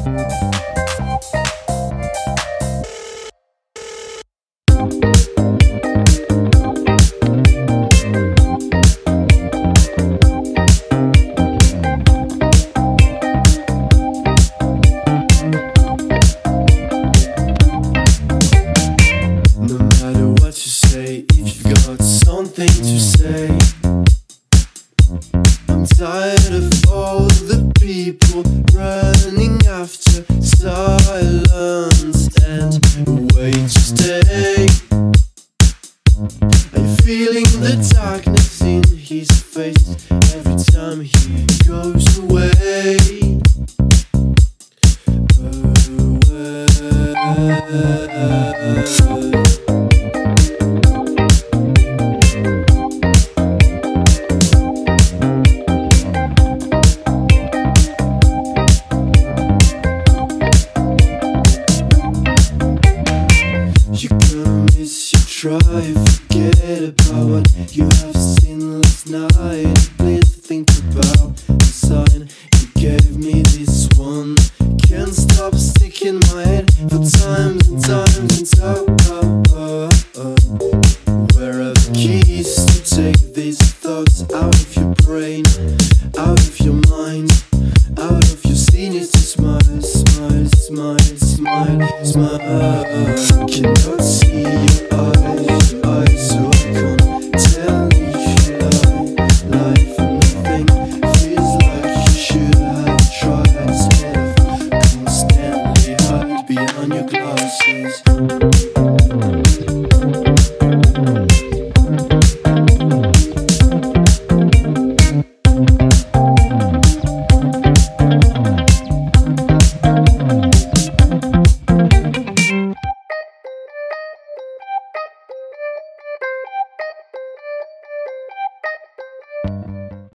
Something to say. I'm tired of all the people running after silence and a way to stay. I'm feeling the darkness in his face every time he goes away. You're gonna miss your try, forget about what you have